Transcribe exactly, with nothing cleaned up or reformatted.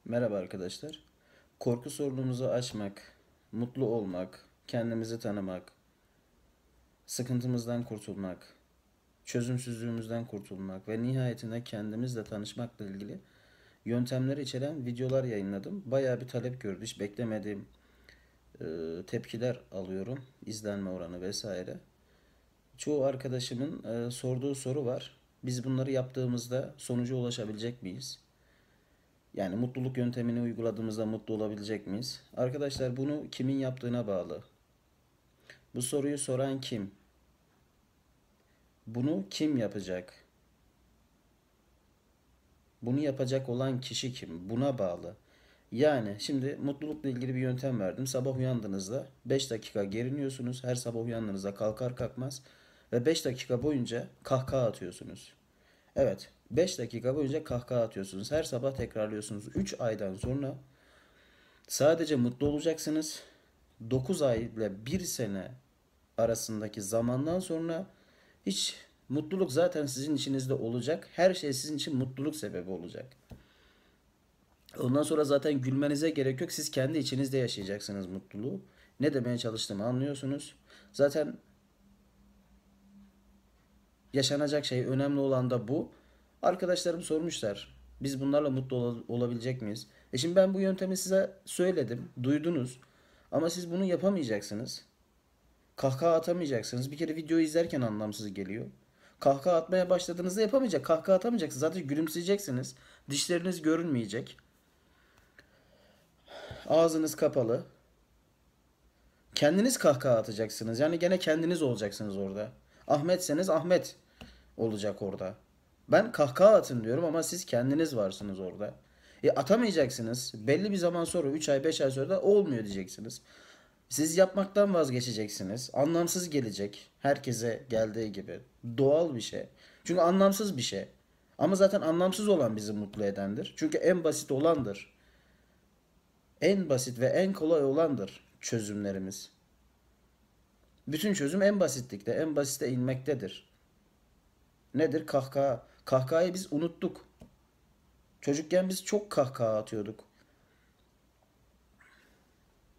Merhaba arkadaşlar. Korku sorunumuzu aşmak, mutlu olmak, kendimizi tanımak, sıkıntımızdan kurtulmak, çözümsüzlüğümüzden kurtulmak ve nihayetinde kendimizle tanışmakla ilgili yöntemleri içeren videolar yayınladım. Bayağı bir talep gördü. Hiç beklemediğim e, tepkiler alıyorum. İzlenme oranı vesaire. Çoğu arkadaşımın e, sorduğu soru var. Biz bunları yaptığımızda sonuca ulaşabilecek miyiz? Yani mutluluk yöntemini uyguladığımızda mutlu olabilecek miyiz? Arkadaşlar bunu kimin yaptığına bağlı. Bu soruyu soran kim? Bunu kim yapacak? Bunu yapacak olan kişi kim? Buna bağlı. Yani şimdi mutlulukla ilgili bir yöntem verdim. Sabah uyandığınızda beş dakika geriniyorsunuz. Her sabah uyandığınızda kalkar kalkmaz ve beş dakika boyunca kahkaha atıyorsunuz. Evet, beş dakika boyunca kahkaha atıyorsunuz. Her sabah tekrarlıyorsunuz. üç aydan sonra sadece mutlu olacaksınız. dokuz ay ile bir sene arasındaki zamandan sonra hiç mutluluk zaten sizin içinizde olacak. Her şey sizin için mutluluk sebebi olacak. Ondan sonra zaten gülmenize gerek yok. Siz kendi içinizde yaşayacaksınız mutluluğu. Ne demeye çalıştığımı anlıyorsunuz. Zaten yaşanacak şey, önemli olan da bu. Arkadaşlarım sormuşlar. Biz bunlarla mutlu ol- olabilecek miyiz? E şimdi ben bu yöntemi size söyledim, duydunuz. Ama siz bunu yapamayacaksınız. Kahkaha atamayacaksınız. Bir kere videoyu izlerken anlamsız geliyor. Kahkaha atmaya başladığınızda yapamayacak. Kahkaha atamayacaksınız. Zaten gülümseyeceksiniz. Dişleriniz görünmeyecek. Ağzınız kapalı. Kendiniz kahkaha atacaksınız. Yani gene kendiniz olacaksınız orada. Ahmetseniz Ahmet olacak orada. Ben kahkaha atın diyorum ama siz kendiniz varsınız orada. E atamayacaksınız. Belli bir zaman sonra üç ay beş ay sonra da olmuyor diyeceksiniz. Siz yapmaktan vazgeçeceksiniz. Anlamsız gelecek. Herkese geldiği gibi. Doğal bir şey. Çünkü anlamsız bir şey. Ama zaten anlamsız olan bizi mutlu edendir. Çünkü en basit olandır. En basit ve en kolay olandır çözümlerimiz. Bütün çözüm en basitlikte, en basite inmektedir. Nedir? Kahkaha. Kahkahayı biz unuttuk. Çocukken biz çok kahkaha atıyorduk.